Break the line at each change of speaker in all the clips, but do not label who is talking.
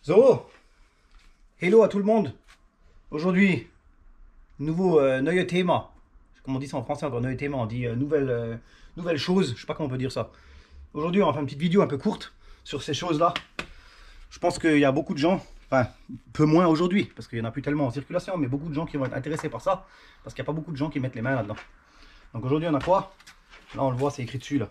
So, hello à tout le monde. Aujourd'hui, nouveau neue Thema. Comme on dit ça en français encore, neue Thema, on dit nouvelle chose, je sais pas comment on peut dire ça. Aujourd'hui, on va faire une petite vidéo un peu courte sur ces choses-là. Je pense qu'il y a beaucoup de gens, enfin, peu moins aujourd'hui, parce qu'il n'y en a plus tellement en circulation, mais beaucoup de gens qui vont être intéressés par ça, parce qu'il n'y a pas beaucoup de gens qui mettent les mains là-dedans. Donc aujourd'hui, on a quoi? Là, on le voit, c'est écrit dessus, là.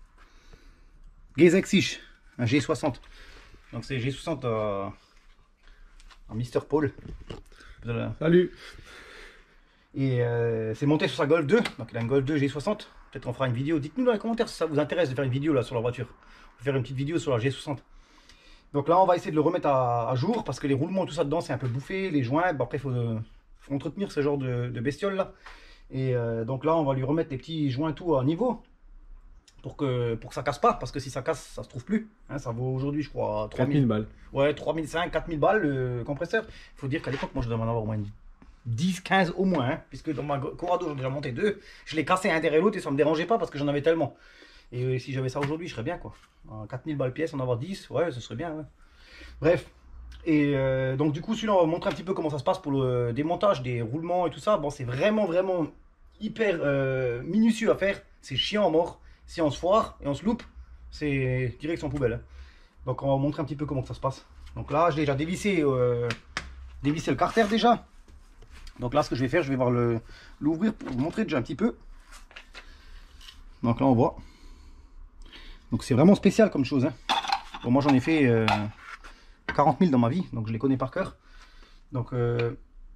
G6, un G60. Donc c'est G60 en Mister Paul.
Salut.
Et c'est monté sur sa Golf 2. Donc il a une Golf 2 G60. Peut-être qu'on fera une vidéo. Dites-nous dans les commentaires si ça vous intéresse de faire une vidéo là sur la voiture. On va faire une petite vidéo sur la G60. Donc là on va essayer de le remettre à jour parce que les roulements tout ça dedans c'est un peu bouffé, les joints. Bon, après il faut entretenir ce genre de bestiole là. Et donc là on va lui remettre les petits joints tout à niveau. Pour que ça casse pas, parce que si ça casse, ça se trouve plus. Hein, ça vaut aujourd'hui, je crois,
4000 balles.
Ouais, 3500, 4000 balles le compresseur. Il faut dire qu'à l'époque, moi je devais en avoir au moins 10, 15 au moins. Hein, puisque dans ma Corrado, j'en ai déjà monté deux. Je l'ai cassé un derrière l'autre et ça me dérangeait pas parce que j'en avais tellement. Et si j'avais ça aujourd'hui, je serais bien quoi. 4000 balles pièce, en avoir 10, ouais, ce serait bien. Ouais. Bref. Et donc, du coup, celui-là, on va montrer un petit peu comment ça se passe pour le démontage des roulements et tout ça. Bon, c'est vraiment hyper minutieux à faire. C'est chiant à mort. Si on se foire et on se loupe, c'est direction poubelle. Hein. Donc on va montrer un petit peu comment ça se passe. Donc là, j'ai déjà dévissé le carter déjà. Donc là, ce que je vais faire, je vais voir l'ouvrir pour vous montrer déjà un petit peu. Donc là, on voit. Donc c'est vraiment spécial comme chose. Hein. Bon, moi, j'en ai fait 40 000 dans ma vie, donc je les connais par cœur. Donc là,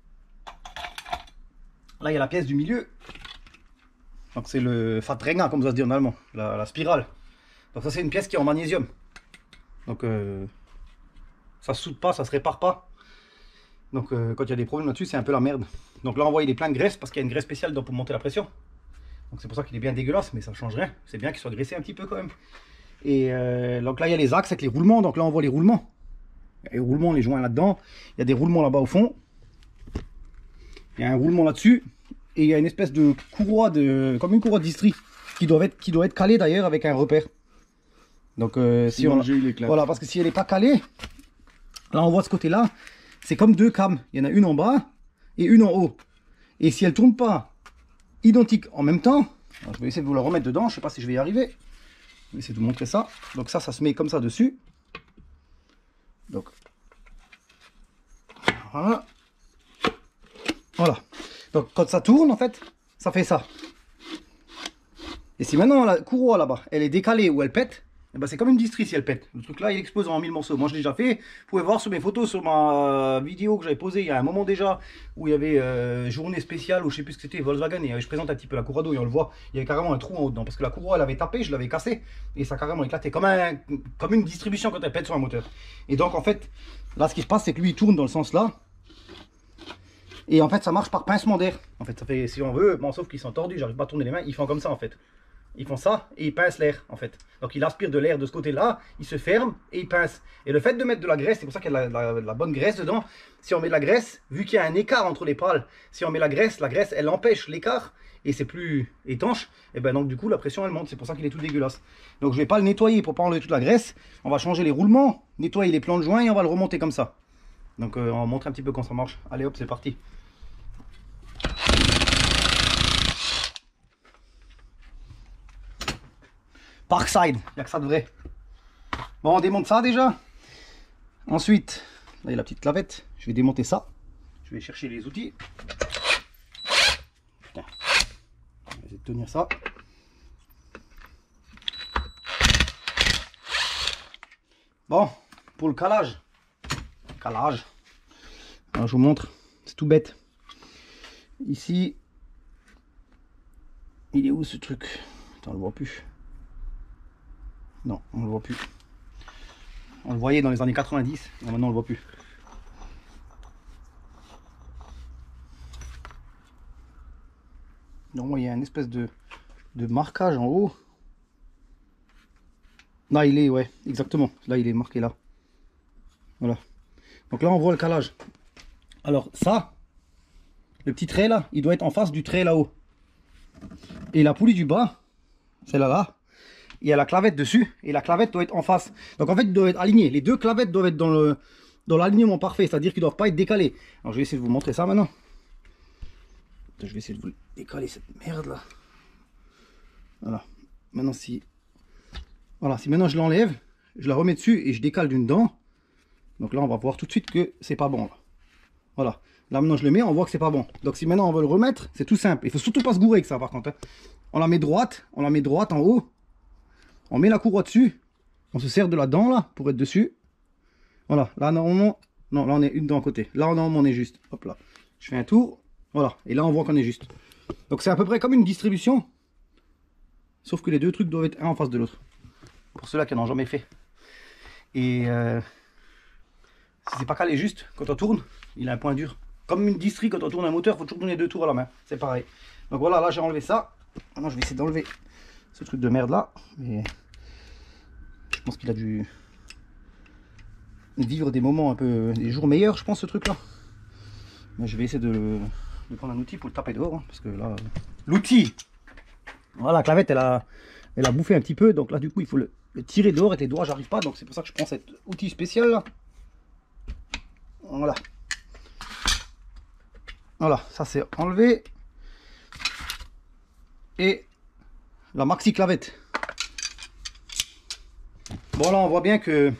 il y a la pièce du milieu. Donc c'est le Fatrenga, comme ça se dit en allemand, la spirale. Donc ça c'est une pièce qui est en magnésium. Donc ça se soude pas, ça se répare pas. Donc quand il y a des problèmes là-dessus, c'est un peu la merde. Donc là on voit il est plein de graisse parce qu'il y a une graisse spéciale pour monter la pression. Donc c'est pour ça qu'il est bien dégueulasse, mais ça change rien. C'est bien qu'il soit graissé un petit peu quand même. Et donc là il y a les axes avec les roulements. Donc là on voit les roulements. Il y a les roulements, les joints là-dedans. Il y a des roulements là-bas au fond. Il y a un roulement là-dessus. Et il y a une espèce de courroie, comme une courroie de distri, qui doit être calée d'ailleurs avec un repère. Donc si on, voilà, parce que si elle n'est pas calée, là on voit ce côté-là, c'est comme deux cames. Il y en a une en bas et une en haut. Et si elles ne tournent pas identiques en même temps, alors je vais essayer de vous la remettre dedans, je ne sais pas si je vais y arriver. Je vais essayer de vous montrer ça. Donc ça se met comme ça dessus. Donc voilà. Voilà. Donc quand ça tourne en fait, ça fait ça. Et si maintenant la courroie là-bas, elle est décalée ou elle pète, eh ben c'est comme une distrie si elle pète. Le truc là il explose en 1000 morceaux. Moi je l'ai déjà fait. Vous pouvez voir sur mes photos, sur ma vidéo que j'avais posée il y a un moment déjà, où il y avait journée spéciale, ou je sais plus ce que c'était, Volkswagen, et je présente un petit peu la Corrado et on le voit, il y avait carrément un trou en haut dedans. Parce que la courroie elle avait tapé, je l'avais cassé, et ça a carrément éclaté, comme une distribution quand elle pète sur un moteur. Et donc en fait, là ce qui se passe c'est que lui il tourne dans le sens là. Et en fait, ça marche par pincement d'air. En fait, ça fait, si on veut, bon, sauf qu'ils sont tordus, j'arrive pas à tourner les mains, ils font comme ça en fait. Ils font ça et ils pincent l'air en fait. Donc il aspire de l'air de ce côté-là, il se ferme et il pince. Et le fait de mettre de la graisse, c'est pour ça qu'il y a la bonne graisse dedans. Si on met de la graisse, vu qu'il y a un écart entre les pales, si on met la graisse elle empêche l'écart et c'est plus étanche. Et ben donc du coup la pression elle monte, c'est pour ça qu'il est tout dégueulasse. Donc je vais pas le nettoyer pour pas enlever toute la graisse. On va changer les roulements, nettoyer les plans de joint et on va le remonter comme ça. Donc on va montrer un petit peu comment ça marche. Allez hop, c'est parti. Parkside, il n'y a que ça de vrai. Bon, on démonte ça déjà. Ensuite, là il y a la petite clavette. Je vais démonter ça. Je vais chercher les outils. Putain. On va essayer de tenir ça. Bon, pour le calage. Alors, je vous montre. C'est tout bête. Ici, il est où ce truc? Attends, on le voit plus. Non, on le voit plus. On le voyait dans les années 90, et maintenant on le voit plus. Donc il y a une espèce de marquage en haut. Là il est, ouais, exactement. Là il est marqué là. Voilà. Donc là on voit le calage. Alors ça, le petit trait là, il doit être en face du trait là-haut. Et la poulie du bas, celle-là là, il y a la clavette dessus et la clavette doit être en face. Donc en fait, il doit être aligné. Les deux clavettes doivent être dans l'alignement parfait, c'est-à-dire qu'ils ne doivent pas être décalés. Alors je vais essayer de vous montrer ça maintenant. Je vais essayer de vous décaler cette merde là. Voilà. Maintenant si... Voilà, si maintenant je l'enlève, je la remets dessus et je décale d'une dent. Donc là on va voir tout de suite que c'est pas bon là. Voilà. Là maintenant je le mets, on voit que c'est pas bon. Donc si maintenant on veut le remettre, c'est tout simple. Il faut surtout pas se gourer avec ça par contre. Hein. On la met droite en haut. On met la courroie dessus. On se sert de la dent là pour être dessus. Voilà, là normalement, non, là on est une dent à côté. Là normalement on est juste. Hop là. Je fais un tour. Voilà. Et là on voit qu'on est juste. Donc c'est à peu près comme une distribution. Sauf que les deux trucs doivent être un en face de l'autre. Pour ceux-là qui n'en ont jamais fait. Et si c'est pas calé juste, quand on tourne, il a un point dur. Comme une distri, quand on tourne un moteur, il faut toujours donner 2 tours à la main. C'est pareil. Donc voilà, là j'ai enlevé ça. Maintenant je vais essayer d'enlever ce truc de merde là. Mais je pense qu'il a dû vivre des moments un peu, des jours meilleurs, je pense, ce truc là. Mais je vais essayer de prendre un outil pour le taper dehors. Hein, parce que là, l'outil, voilà, la clavette elle a bouffé un petit peu. Donc là du coup il faut le tirer dehors avec les doigts, j'arrive pas. Donc c'est pour ça que je prends cet outil spécial là. Voilà. Voilà, ça c'est enlevé. Et la maxi clavette. Bon là on voit bien que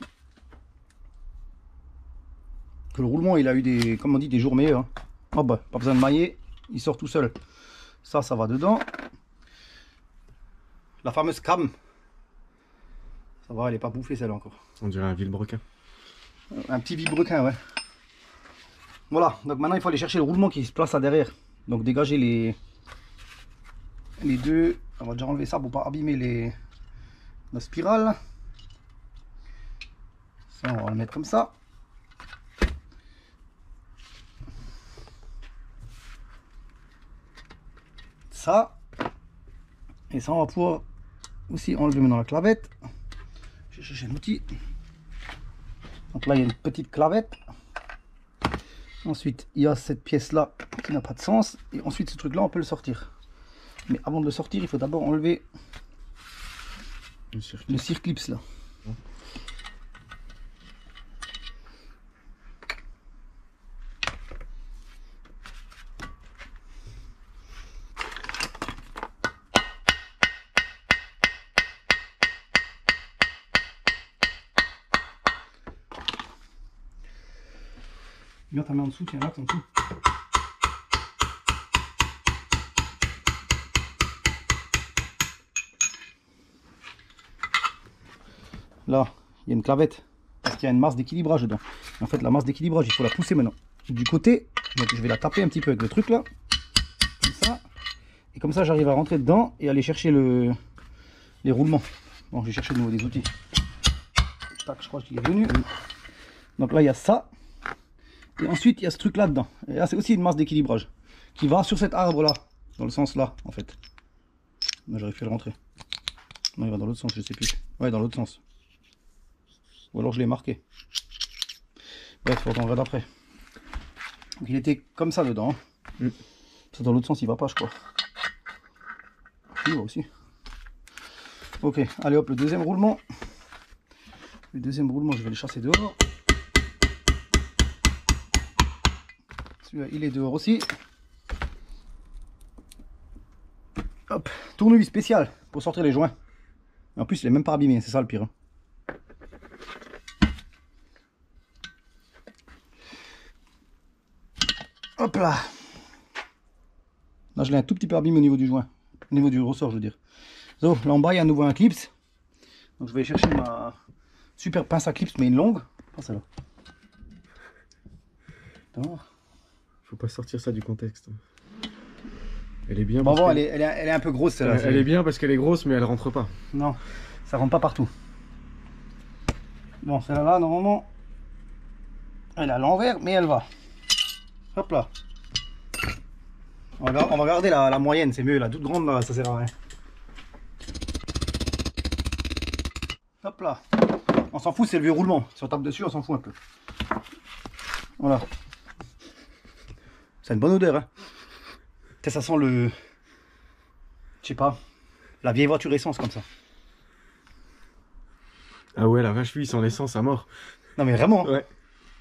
le roulement il a eu des, comme on dit, des jours meilleurs. Hein. Oh bah, pas besoin de mailler, il sort tout seul. Ça va dedans. La fameuse cam. Ça va, elle est pas bouffée celle-là encore.
On dirait un vilebrequin.
Un petit vilebrequin, ouais. Voilà, donc maintenant il faut aller chercher le roulement qui se place là derrière. Donc dégager les deux. On va déjà enlever ça pour pas abîmer la spirale. Ça on va le mettre comme ça. Ça. Et ça on va pouvoir aussi enlever maintenant la clavette. Je vais chercher un outil. Donc là il y a une petite clavette. Ensuite, il y a cette pièce-là qui n'a pas de sens. Et ensuite, ce truc-là, on peut le sortir. Mais avant de le sortir, il faut d'abord enlever le circlips là. Viens ta main en dessous, tiens là, en dessous. Là, il y a une clavette, parce qu'il y a une masse d'équilibrage dedans. En fait, la masse d'équilibrage, il faut la pousser maintenant du côté. Donc je vais la taper un petit peu avec le truc là. Comme ça. Et comme ça, j'arrive à rentrer dedans et aller chercher les roulements. Bon, je vais chercher de nouveau des outils. Tac, je crois qu'il est venu. Donc là, il y a ça. Et ensuite, il y a ce truc là dedans. Et là, c'est aussi une masse d'équilibrage qui va sur cet arbre là, dans le sens là, en fait. Là, j'aurais pu le rentrer. Non, il va dans l'autre sens, je sais plus. Ouais, dans l'autre sens. Ou alors je l'ai marqué. Bref, faut attendre après. Donc, il était comme ça dedans. Ça, dans l'autre sens, il va pas, je crois. Il va aussi. Ok, allez hop, le deuxième roulement. Le deuxième roulement, je vais le chasser dehors. Celui-là, il est dehors aussi. Hop, tournevis spécial pour sortir les joints. Et en plus, il est même pas abîmé, c'est ça le pire. Hein. Hop là. Là, je l'ai un tout petit peu abîmé au niveau du joint. Au niveau du ressort, je veux dire. Donc, là en bas, il y a à nouveau un clips. Donc, je vais chercher ma super pince à clips, mais une longue. Pas celle-là.
Faut pas sortir ça du contexte. Elle est bien.
Bon, elle est un peu grosse celle-là.
Elle est bien parce qu'elle est grosse, mais elle rentre pas.
Non, ça rentre pas partout. Bon, celle-là, normalement, elle est à l'envers, mais elle va. Hop là. On va garder la moyenne, c'est mieux. La toute grande, là, ça sert à rien. Hop là. On s'en fout, c'est le vieux roulement. Si on tape dessus, on s'en fout un peu. Voilà. C'est une bonne odeur, hein. Ça sent le... Je sais pas. La vieille voiture essence comme ça.
Ah ouais, la vache, lui, il sent l'essence à mort.
Non mais vraiment.
Ouais.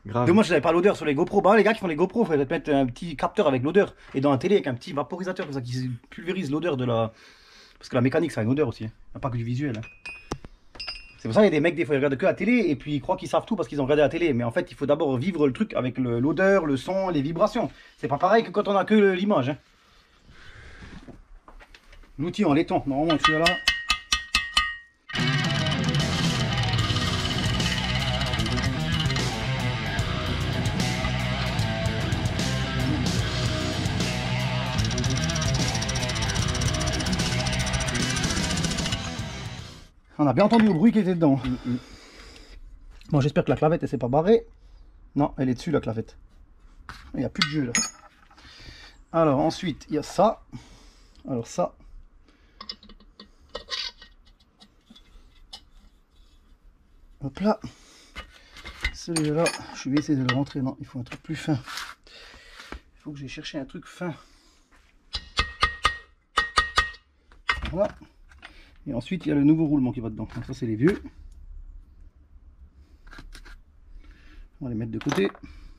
Grave.
Dommage que j'avais pas l'odeur sur les GoPro. Bah les gars qui font les GoPro, il faudrait mettre un petit capteur avec l'odeur. Et dans la télé avec un petit vaporisateur comme ça qui pulvérise l'odeur de la... Parce que la mécanique ça a une odeur aussi, hein. Pas que du visuel. Hein. C'est pour ça qu'il y a des mecs des fois ils regardent que la télé et puis ils croient qu'ils savent tout parce qu'ils ont regardé la télé. Mais en fait il faut d'abord vivre le truc avec l'odeur, le son, les vibrations. C'est pas pareil que quand on a que l'image. Hein. L'outil en laiton, normalement celui-là. On a bien entendu le bruit qui était dedans. Bon, j'espère que la clavette elle s'est pas barrée. Non, elle est dessus la clavette. Il n'y a plus de jeu là. Alors ensuite, il y a ça. Alors ça. Hop là. Celui-là, je vais essayer de le rentrer. Non, il faut un truc plus fin. Il faut que j'aille chercher un truc fin. Voilà. Et ensuite, il y a le nouveau roulement qui va dedans. Donc ça, c'est les vieux. On va les mettre de côté.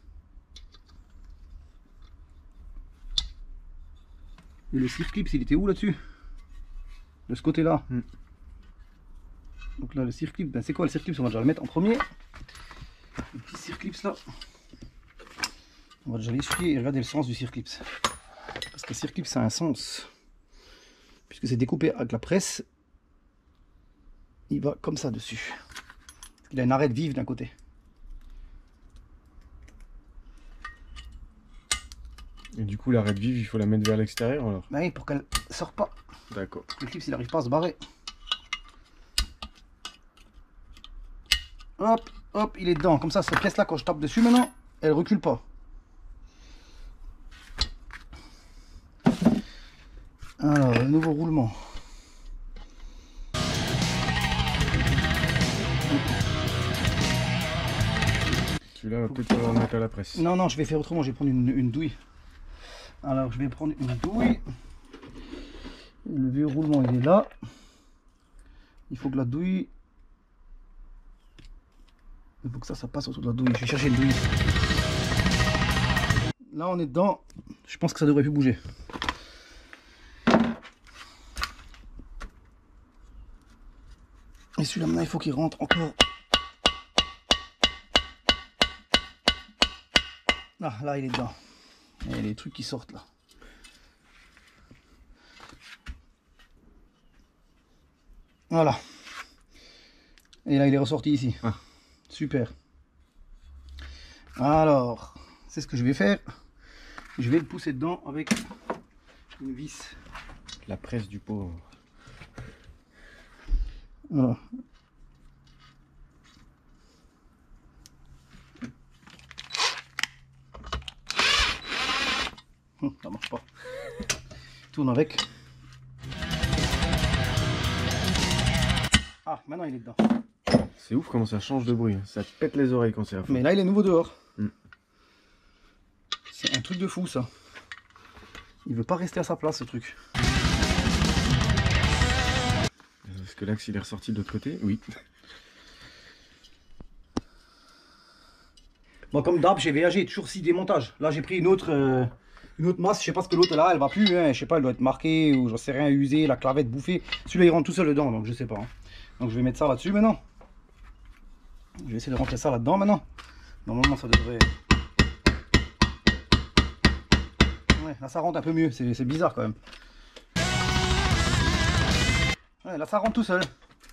Et le circlips, il était où là-dessus? De ce côté-là. Donc là, le circlips, ben c'est quoi le circlips? On va déjà le mettre en premier. Le petit circlips là. On va déjà l'essuyer et regarder le sens du circlips. Parce que le circlips, ça a un sens. Puisque c'est découpé avec la presse. Il va comme ça dessus. Il a une arête vive d'un côté.
Et du coup, l'arête vive, il faut la mettre vers l'extérieur alors?
Bah oui, pour qu'elle ne sorte pas.
D'accord.
Le clip, il n'arrive pas à se barrer. Hop, hop, il est dedans. Comme ça, cette pièce-là, quand je tape dessus maintenant, elle recule pas. Alors, le nouveau roulement.
Celui-là, va peut-être falloir le mettre à la presse.
Non, non, je vais faire autrement. Je vais prendre une douille. Alors, je vais prendre une douille. Le vieux roulement, il est là. Il faut que la douille... Il faut que ça passe autour de la douille. Je vais chercher une douille. Là, on est dedans. Je pense que ça devrait plus bouger. Et celui-là, maintenant, il faut qu'il rentre encore. Ah, là, il est dedans. Il y a des trucs qui sortent là. Voilà. Et là, il est ressorti ici.
Ah.
Super. Alors, c'est ce que je vais faire. Je vais le pousser dedans avec une vis.
La presse du pauvre.
Voilà. Ça marche pas. Tourne avec. Ah, maintenant il est dedans.
C'est ouf comment ça change de bruit. Ça te pète les oreilles quand c'est à fond.
Mais là il est nouveau dehors.
Mm.
C'est un truc de fou ça. Il veut pas rester à sa place ce truc.
Est-ce que l'axe il est ressorti de l'autre côté? Oui.
Bon, comme d'hab chez VA, j'ai toujours 6 démontages. Là j'ai pris une autre masse. Je sais pas ce que l'autre là elle va plus. Hein. Je sais pas, elle doit être marquée ou j'en sais rien, usée, la clavette bouffée. Celui-là il rentre tout seul dedans donc je sais pas. Hein. Donc je vais mettre ça là-dessus maintenant. Je vais essayer de rentrer ça là-dedans maintenant. Normalement ça devrait... Ouais, là ça rentre un peu mieux, c'est bizarre quand même. Ouais, là ça rentre tout seul.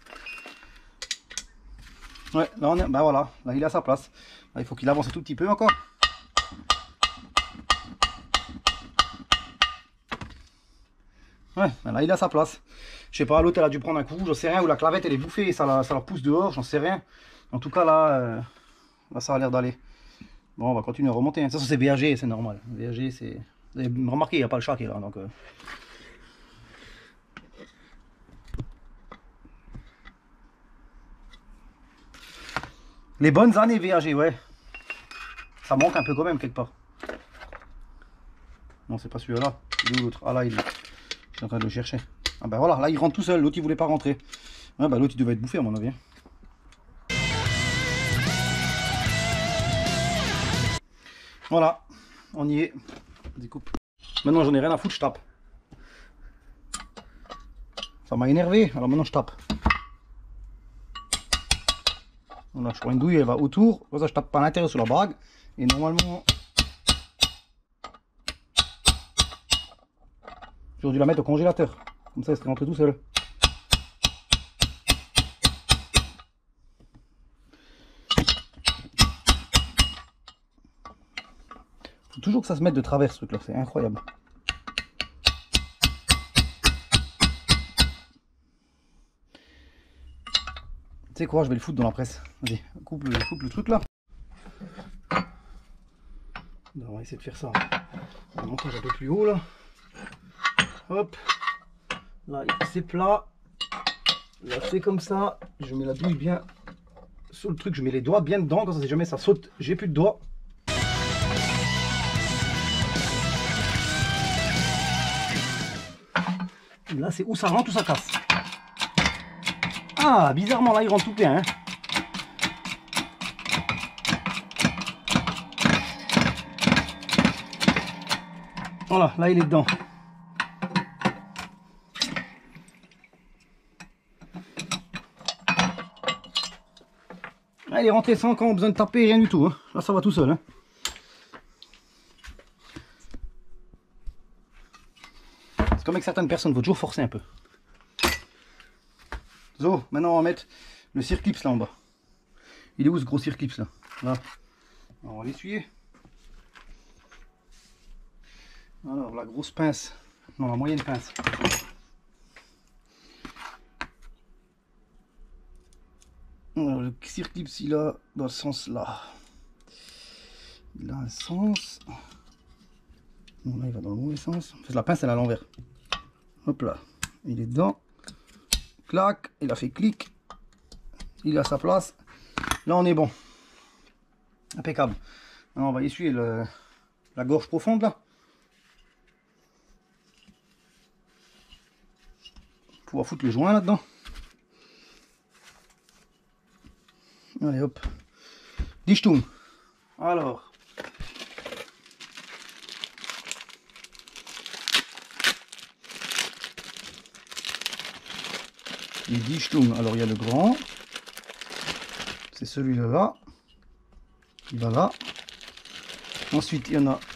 Ouais, là on est... Bah voilà, là il est à sa place. Là, il faut qu'il avance un tout petit peu encore. Ouais, là il est à sa place. Je sais pas, l'autre elle a dû prendre un coup, j'en sais rien, ou la clavette elle est bouffée et ça la pousse dehors, j'en sais rien. En tout cas là, là ça a l'air d'aller. Bon, on va continuer à remonter. De toute façon c'est VAG, c'est normal. VAG c'est... Vous avez remarqué, il n'y a pas le chat qui est là. Donc, Les bonnes années VAG, ouais. Ça manque un peu quand même quelque part. Non, c'est pas celui-là. C'est l'autre. Ah là, il est... Je suis en train de le chercher. Ah ben voilà, là il rentre tout seul. L'autre il voulait pas rentrer. Ouais, bah l'autre il devait être bouffé à mon avis. Voilà, on y est. Découpe. Maintenant j'en ai rien à foutre, je tape. Ça m'a énervé, alors maintenant je tape. Voilà, je prends une douille, elle va autour. Comme ça je tape par l'intérieur sur la bague. Et normalement... J'aurais dû la mettre au congélateur. Comme ça elle serait rentrée tout seul. Faut toujours que ça se mette de travers ce truc là, c'est incroyable. Tu sais quoi, je vais le foutre dans la presse. Vas-y, coupe le truc là. On va essayer de faire ça. On va monter un peu plus haut là. Hop. Là c'est plat. Là c'est comme ça. Je mets la douille bien sur le truc. Je mets les doigts bien dedans. Comme ça si jamais ça saute, j'ai plus de doigts. Là c'est où ça rentre ou ça casse. Ah, bizarrement là il rentre tout plein. Hein. Voilà, là il est dedans. Là il est rentré sans quand on a besoin de taper, rien du tout. Hein. Là ça va tout seul. Hein. C'est comme avec certaines personnes, il faut toujours forcer un peu. Zo, maintenant on va mettre le circlips là en bas. Il est où ce gros circlips là? Là. On va l'essuyer. Alors la grosse pince, non la moyenne pince. Alors, le circlips il a dans le sens là. Il a un sens. Non, là il va dans le mauvais sens. En fait, la pince elle est à l'envers. Hop là, il est dedans. Clac, il a fait clic. Il est à sa place. Là on est bon. Impeccable. Alors, on va essuyer la gorge profonde là. Pouvoir foutre le joint là-dedans. Allez hop. Dichtung. Alors. Les Dichtung. Alors il y a le grand. C'est celui-là là. Il va là. Ensuite il y en a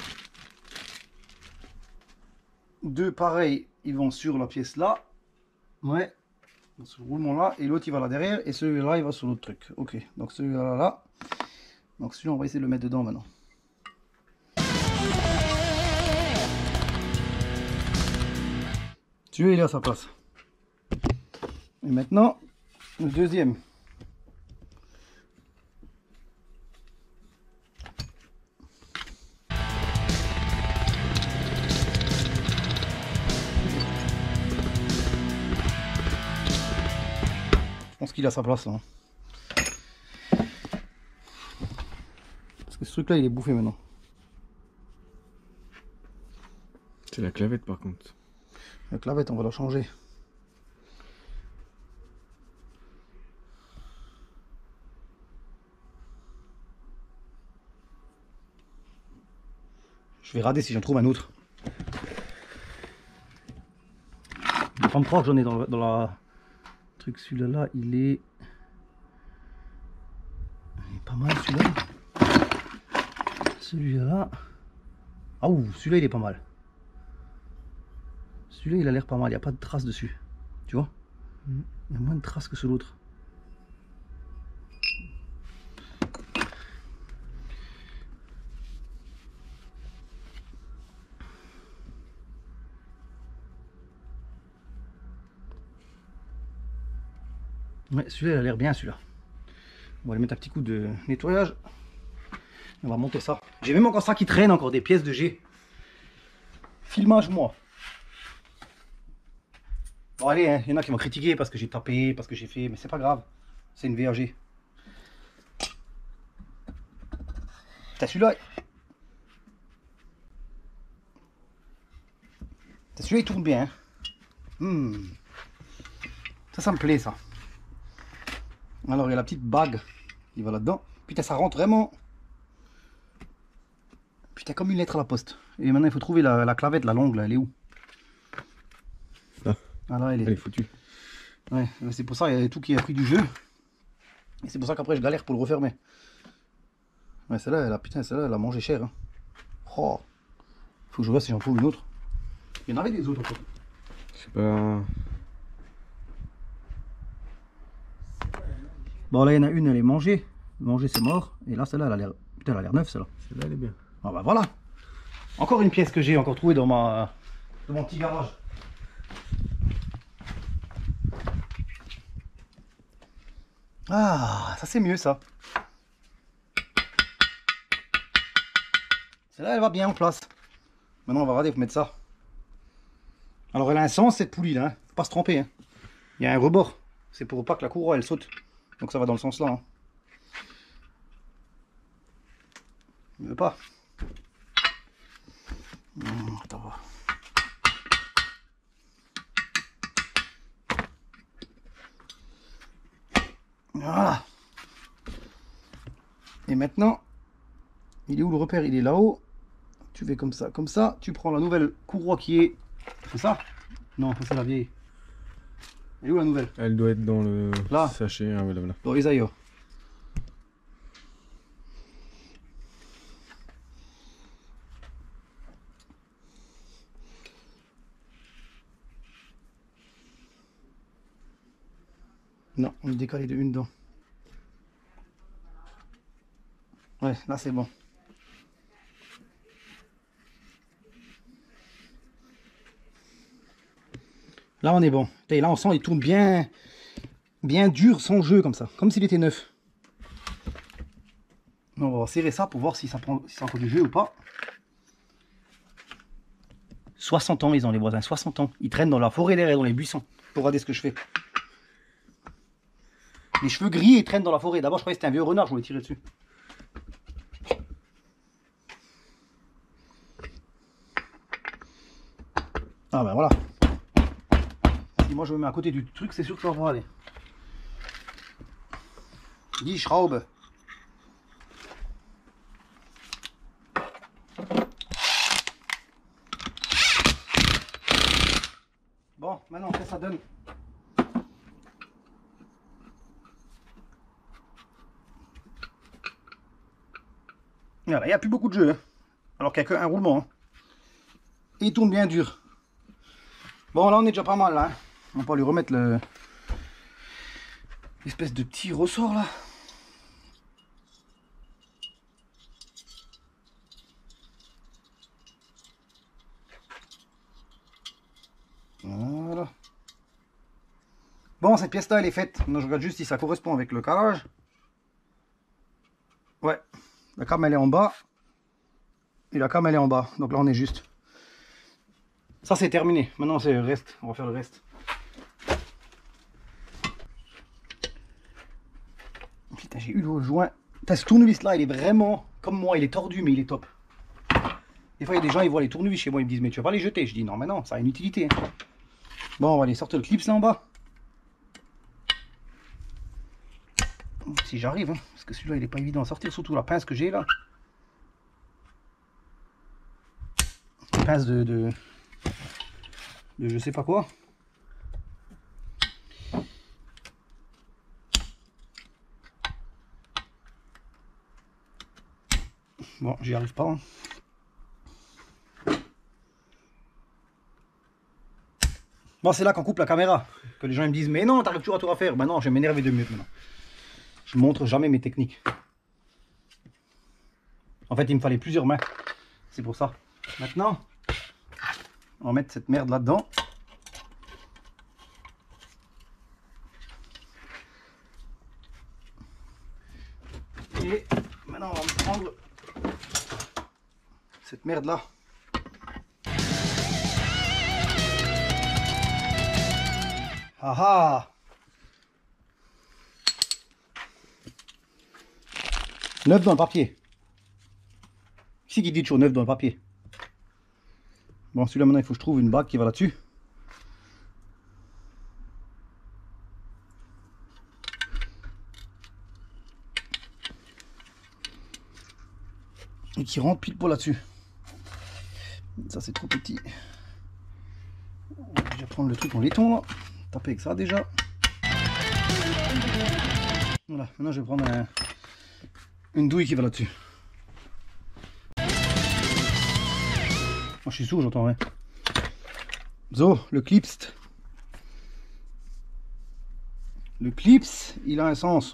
deux pareils. Ils vont sur la pièce là. Ouais. Sur le roulement là. Et l'autre il va là derrière. Et celui-là il va sur l'autre truc. Ok. Donc celui-là là. Donc celui-là on va essayer de le mettre dedans maintenant. Celui-là il est à sa place. Et maintenant le deuxième. Je pense qu'il a sa place là. Parce que ce truc là il est bouffé maintenant.
C'est la clavette par contre.
La clavette on va la changer. Je vais rader si j'en trouve un autre. Je vais pas me croire que j'en ai dans la truc. Celui-là là, il est pas mal celui-là. Celui-là. Ah ouh, celui-là il est pas mal. Celui-là il a l'air pas mal, il n'y a pas de traces dessus. Tu vois? Il y a moins de traces que sur l'autre. Ouais, celui-là il a l'air bien celui-là. On va lui mettre un petit coup de nettoyage. On va monter ça. J'ai même encore ça qui traîne, encore des pièces de G. Filmage moi. Bon allez, hein, il y en a qui m'ont critiqué parce que j'ai tapé, parce que j'ai fait, mais c'est pas grave. C'est une VAG. T'as celui-là. Celui-là il tourne bien. Hein. Ça me plaît ça. Alors il y a la petite bague qui va là-dedans. Putain ça rentre vraiment. Putain, comme une lettre à la poste. Et maintenant, il faut trouver la clavette, la longue, là. Elle est où?
Là.
Ah là, elle
Elle est foutue.
Ouais, c'est pour ça, il y a tout qui a pris du jeu. Et c'est pour ça qu'après, je galère pour le refermer. Ouais, celle-là, celle-là, elle a mangé cher. Hein. Oh. Faut que je vois si j'en trouve une autre. Il y en avait des autres, en fait.
Je sais pas...
Bon, là, il y en a une, elle est mangée. Mangée, c'est mort. Et là, celle-là, elle a l'air... Putain, elle a l'air neuve, celle-là.
Celle-là, elle est bien.
Ah bah voilà. Encore une pièce que j'ai encore trouvée dans mon petit garage. Ah, ça c'est mieux ça. Celle-là, elle va bien en place. Maintenant, on va regarder, faut mettre ça. Alors, elle a un sens, cette poulie là. Hein. Faut pas se tromper. Hein. Il y a un rebord. C'est pour pas que la courroie elle saute. Donc, ça va dans le sens là. Hein. Il veut pas. Attends. Voilà. Et maintenant, il est où le repère? Il est là-haut. Tu fais comme ça. Tu prends la nouvelle courroie qui est... C'est ça? Non, c'est la vieille. Elle est où la nouvelle?
Elle doit être dans le
là.
Sachet. Ah, voilà, voilà.
Dans les ailleurs. Non, on est décalé de une dent. Ouais, là c'est bon. Là on est bon. Et là on sent il tourne bien dur son jeu comme ça, comme s'il était neuf. On va serrer ça pour voir si ça prend, si c'est encore du jeu ou pas. 60 ans ils ont les voisins, 60 ans. Ils traînent dans la forêt derrière, dans les buissons, pour regarder ce que je fais. Les cheveux gris ils traînent dans la forêt. D'abord je croyais que c'était un vieux renard, je voulais tirer dessus. Ah ben voilà. Si moi je me mets à côté du truc, c'est sûr que ça va aller. Die Schraube. Bon, maintenant qu'est-ce que ça donne? Voilà, il n'y a plus beaucoup de jeu, hein. Alors qu'il n'y a qu'un roulement. Hein. Et il tourne bien dur. Bon, là on est déjà pas mal là. Hein. On va lui remettre l'espèce de petit ressort là. Voilà. Bon, cette pièce là elle est faite. Maintenant je regarde juste si ça correspond avec le calage. Ouais, la came elle est en bas. Et la came elle est en bas. Donc là on est juste. Ça c'est terminé. Maintenant c'est le reste. On va faire le reste. Putain, j'ai eu le joint. Putain, ce tournevis là il est vraiment comme moi. Il est tordu mais il est top. Des fois il y a des gens ils voient les tournevis chez moi. Ils me disent mais tu vas pas les jeter. Je dis non mais non ça a une utilité. Hein. Bon on va aller sortir le clips là en bas. Si j'arrive. Hein, parce que celui-là il est pas évident à sortir. Surtout la pince que j'ai là. Pince de je sais pas quoi. Bon, j'y arrive pas. Hein. Bon, c'est là qu'on coupe la caméra. Que les gens ils me disent, mais non, t'arrives toujours à tout refaire. Ben non, je vais m'énerver 2 minutes maintenant. Je montre jamais mes techniques. En fait, il me fallait plusieurs mains. C'est pour ça. Maintenant, on va mettre cette merde là-dedans. Et maintenant, on va prendre cette merde là. Ah ah! Neuf dans le papier. Qui dit toujours neuf dans le papier? Bon, celui-là maintenant, il faut que je trouve une bague qui va là-dessus. Et qui rentre pile pour là-dessus. Ça c'est trop petit. Je vais prendre le truc en laiton là. Taper avec ça déjà. Voilà, maintenant je vais prendre une douille qui va là-dessus. Oh, je suis sourd, j'entends rien. Zo, le clips. Le clips, il a un sens.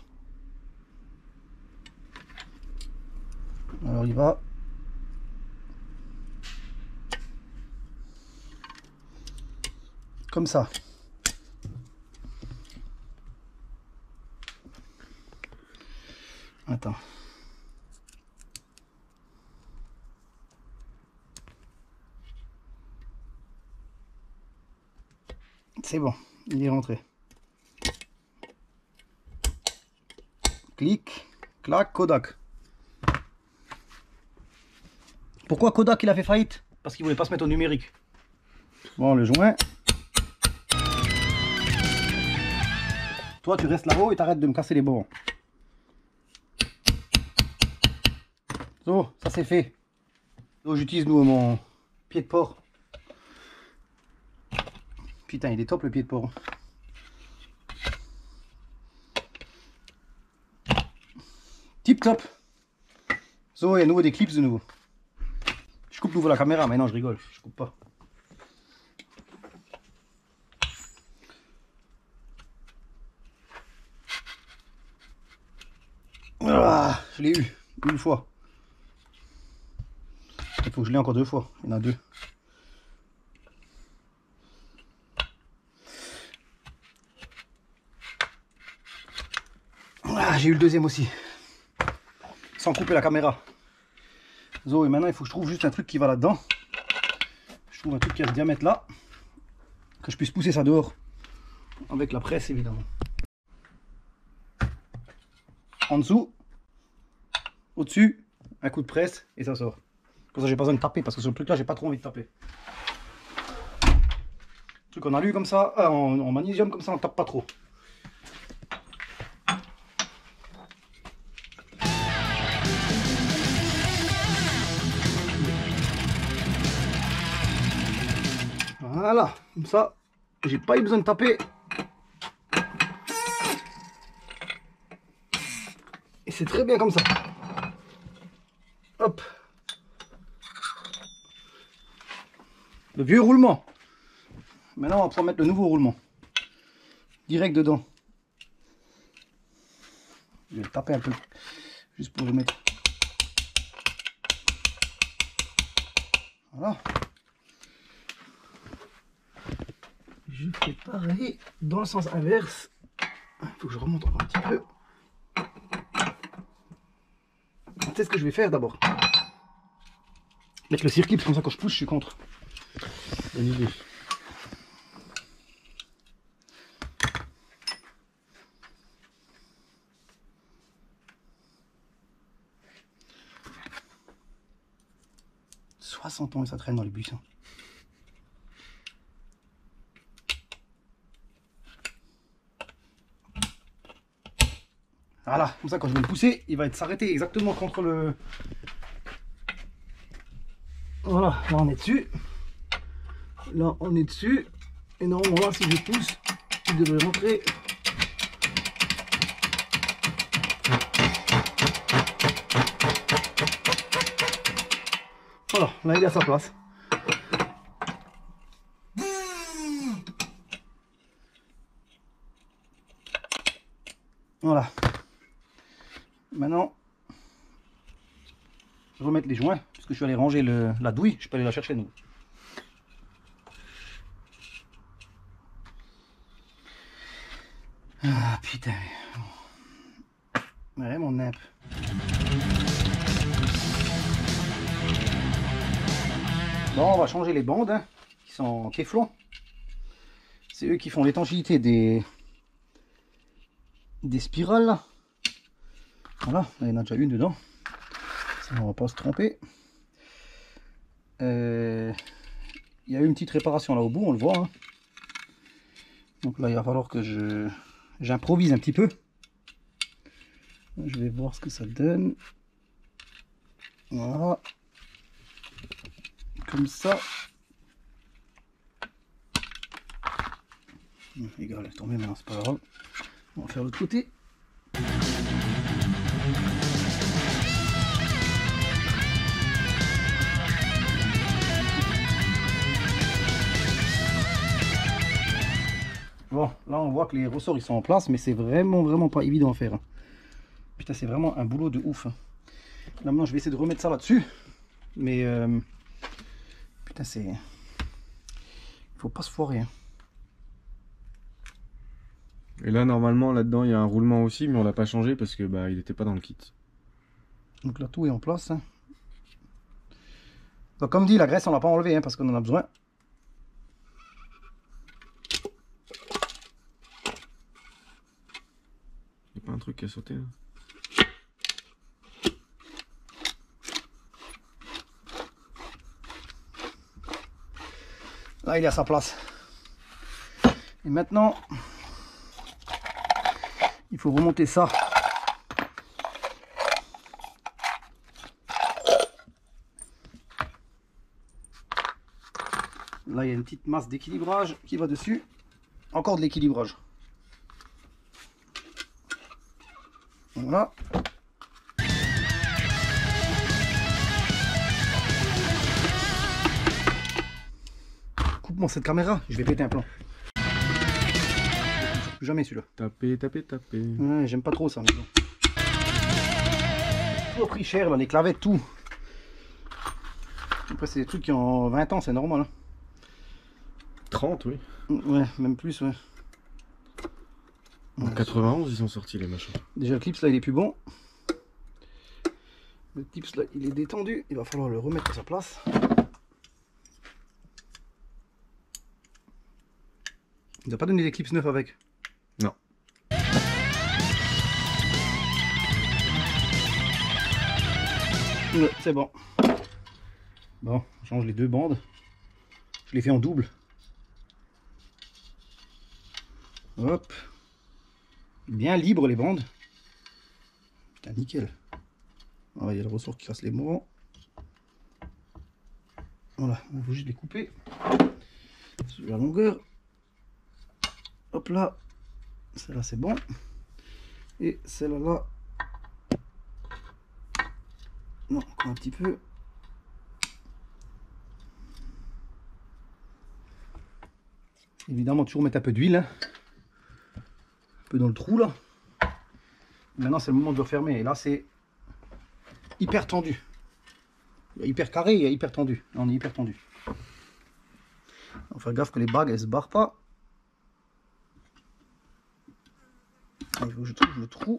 Alors il va. Comme ça. Attends. C'est bon, il est rentré. Clic, clac, Kodak. Pourquoi Kodak il a fait faillite? Parce qu'il voulait pas se mettre au numérique. Bon, le joint. Toi, tu restes là-haut et t'arrêtes de me casser les bords. So, ça c'est fait. So, j'utilise nous mon pied de porc. Putain, il est top le pied de porc. Tip top. So, il y a à nouveau des clips de nouveau. Je coupe nouveau la caméra, mais non, je rigole, je coupe pas. Ah, je l'ai eu une fois. Il faut que je l'ai encore deux fois. Il y en a deux. Ah, j'ai eu le deuxième aussi. Sans couper la caméra. Zo, et maintenant il faut que je trouve juste un truc qui va là-dedans. Je trouve un truc qui a ce diamètre là. Que je puisse pousser ça dehors. Avec la presse évidemment. En dessous. Au-dessus. Un coup de presse et ça sort. Pour ça j'ai pas besoin de taper parce que sur le truc là j'ai pas trop envie de taper. Le truc en alu comme ça, en magnésium comme ça on tape pas trop. Voilà, comme ça, j'ai pas eu besoin de taper. Et c'est très bien comme ça. Hop. Le vieux roulement. Maintenant, on va pouvoir mettre le nouveau roulement. Direct dedans. Je vais le taper un peu. Juste pour le mettre. Voilà. Je fais pareil dans le sens inverse. Il faut que je remonte encore un petit peu. C'est ce que je vais faire d'abord. Mettre le circuit, comme ça quand je pousse, je suis contre. Bonne idée. « 60 ans et ça traîne dans les buissons. » Voilà, comme ça quand je vais le pousser, il va être s'arrêter exactement contre le... Voilà, là on est dessus. Là on est dessus. Et normalement là si je pousse, il devrait rentrer. Voilà, là il est à sa place. Voilà. Maintenant, je vais remettre les joints, parce que je suis allé ranger la douille, je peux aller la chercher nous. Ah putain. Ouais, mon nimp. Bon, on va changer les bandes, hein, qui sont en téflon. C'est eux qui font l'étanchéité des spirales là. Voilà, il y en a déjà une dedans. Sinon on va pas se tromper. Il y a eu une petite réparation là au bout, on le voit. Hein. Donc là il va falloir que j'improvise un petit peu. Je vais voir ce que ça donne. Voilà. comme ça. Égal, elle est tombée maintenant, c'est pas grave. On va faire l'autre côté. Bon, là on voit que les ressorts ils sont en place, mais c'est vraiment pas évident à faire. Hein. Putain, c'est vraiment un boulot de ouf. Hein. Là maintenant je vais essayer de remettre ça là-dessus. Mais putain, c'est... Il faut pas se foirer. Hein.
Et là normalement là-dedans il y a un roulement aussi, mais on l'a pas changé parce que bah il était pas dans le kit.
Donc là tout est en place. Hein. Donc comme dit, la graisse on l'a pas enlevée hein, parce qu'on en a besoin.
Il n'y a pas un truc qui a sauté là?
Là il est à sa place. Et maintenant il faut remonter ça. Là il y a une petite masse d'équilibrage qui va dessus. Encore de l'équilibrage. Voilà. Coupe-moi cette caméra, je vais péter un plomb. Plus jamais celui-là.
Taper, taper, taper.
Ouais, j'aime pas trop ça. Mais bon. Tout a pris cher là, les clavettes, tout. Après c'est des trucs qui ont 20 ans, c'est normal. Hein.
30 oui.
Ouais, même plus, ouais.
En 91 ils sont sortis les machins.
Déjà le clips là il est plus bon. Le clips là il est détendu, il va falloir le remettre à sa place. Il n'a pas donné des clips neufs avec.
Non.
Ouais, c'est bon. Bon, on change les deux bandes. Je les fais en double. Hop. Bien libre les bandes. Putain, nickel. Ah, il y a le ressort qui casse les mouvements. Voilà, on va juste les couper sur la longueur. Hop là. Celle-là c'est bon. Et celle-là là. Non, encore un petit peu. Évidemment, toujours mettre un peu d'huile. Hein. Un peu dans le trou là. Maintenant, c'est le moment de le refermer. Et là, c'est hyper tendu. Il y a hyper carré, il y a hyper tendu. Là, on est hyper tendu. On va faire gaffe que les bagues elles se barrent pas. Il faut que je trouve le trou.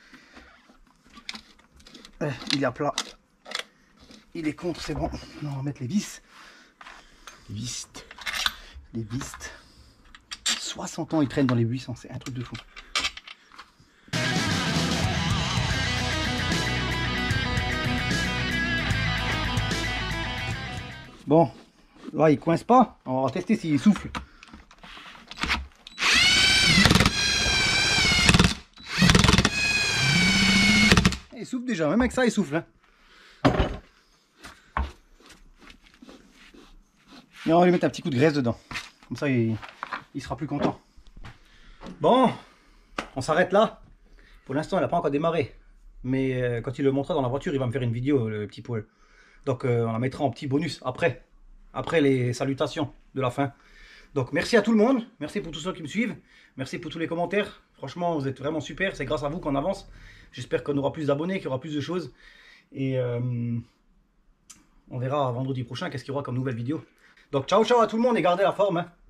Il est à plat. Il est contre, c'est bon. Non, on va mettre les vis.
Les vis.
Les vis. 60 ans, ils traînent dans les buissons, c'est un truc de fou. Bon, là il coince pas. On va tester s'il souffle. Il souffle déjà, même avec ça il souffle. Hein. Et on va lui mettre un petit coup de graisse dedans. Comme ça il sera plus content. Bon, on s'arrête là. Pour l'instant il n'a pas encore démarré. Mais quand il le montrera dans la voiture, il va me faire une vidéo, le petit Paul. Donc on la mettra en petit bonus après les salutations de la fin. Donc merci à tout le monde, merci pour tous ceux qui me suivent, merci pour tous les commentaires. Franchement vous êtes vraiment super, c'est grâce à vous qu'on avance. J'espère qu'on aura plus d'abonnés, qu'il y aura plus de choses. Et on verra vendredi prochain qu'est-ce qu'il y aura comme nouvelle vidéo. Donc ciao ciao à tout le monde et gardez la forme. Hein.